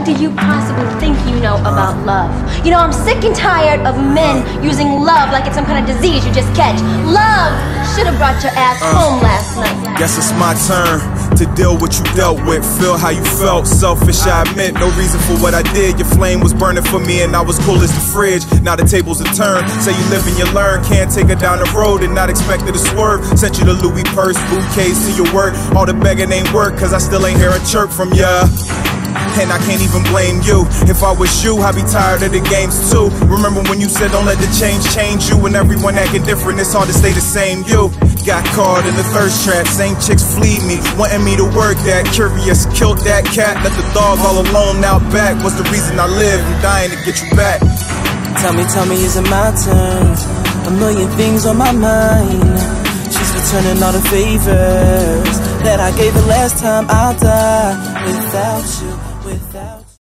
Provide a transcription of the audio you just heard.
do you possibly think you know about love? You know, I'm sick and tired of men using love like it's some kind of disease you just catch. Love should have brought your ass home last night. Guess it's my turn to deal what you dealt with. Feel how you felt, selfish I admit. No reason for what I did. Your flame was burning for me and I was cool as the fridge. Now the tables are turned. Say you live and you learn. Can't take her down the road and not expect her to swerve. Sent you the Louis purse, bouquets to your work. All the begging ain't work cause I still ain't hear a chirp from ya. And I can't even blame you. If I was you, I'd be tired of the games too. Remember when you said don't let the change you, and everyone acting different, it's hard to stay the same you. Got caught in the thirst trap, same chicks fleed me, wanting me to work that. Curious, killed that cat, left the dog all alone out back. What's the reason I live? I'm dying to get you back. Tell me, is it my turn? A million things on my mind. She's returning all the favors that I gave her last time. I'll die without you, without you.